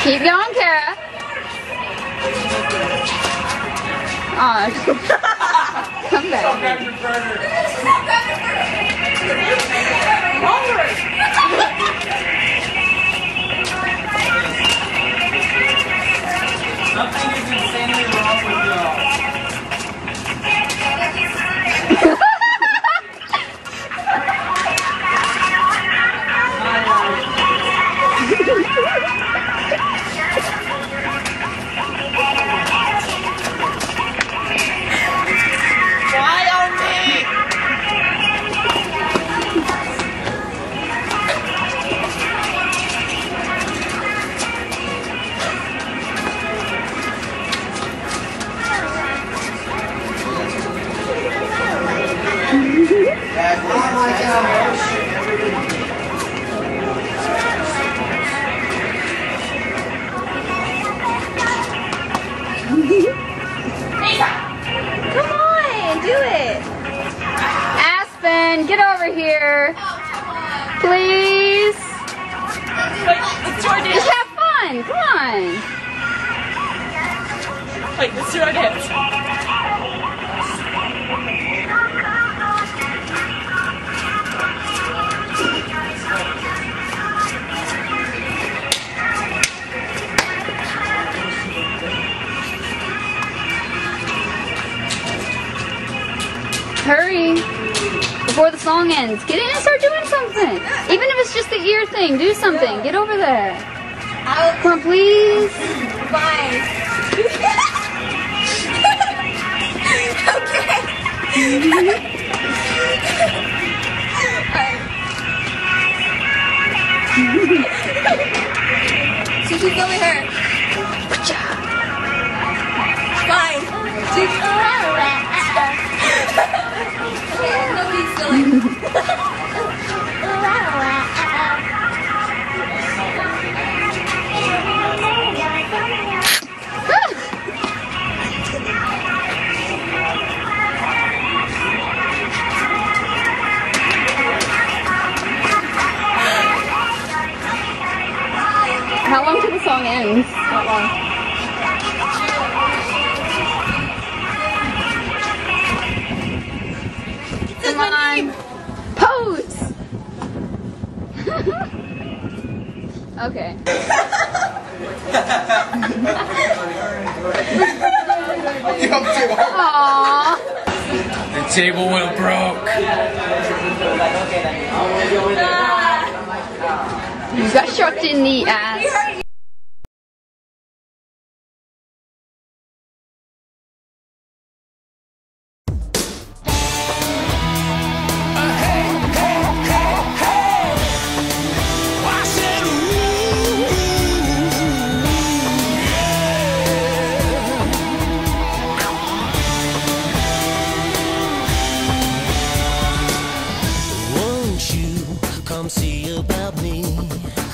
Keep going, Kara. Aw, come back. Something is insanely wrong with y'all. Why on me? Come on, do it. Aspen, get over here. Please. Wait, let's do our dance. Just have fun. Come on. Wait, let's do our dance. Hurry. Before the song ends. Get in and start doing something. Even if it's just the ear thing, do something. Get over there. Come on, please. Bye. Okay. So she's over her. Fine. Nobody's silly. How long till the song ends? How long? Come on. Pose! Okay. Aww. The table will broke. You got struck in the ass. Won't you come see about me?